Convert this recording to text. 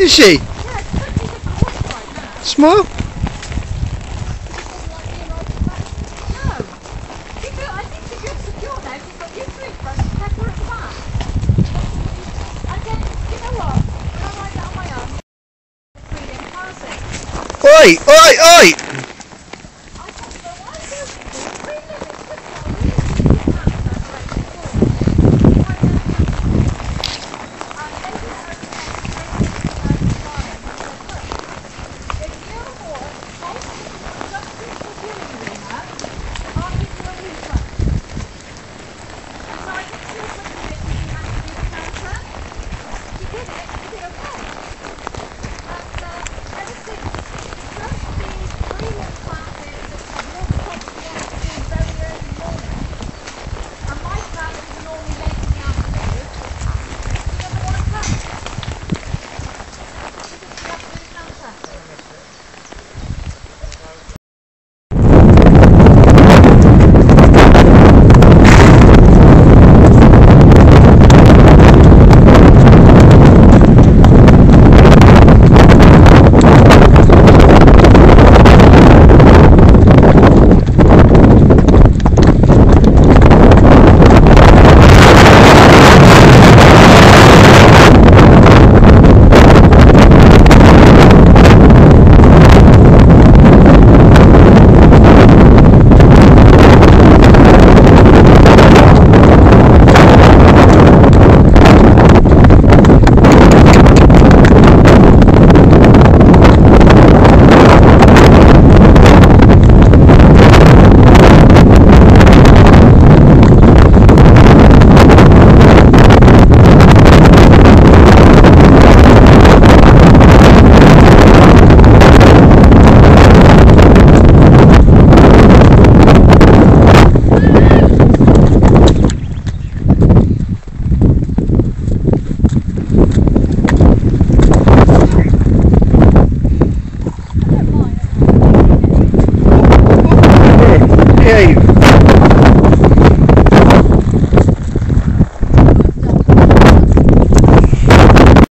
Is she? Yeah, it's totally different horse right now. Smile. No. I think she feels secure now. She's got you two in front and Pepper at the back. And then, you know what? When I ride that on my own, freedom passing. Oi! Oi! Oi!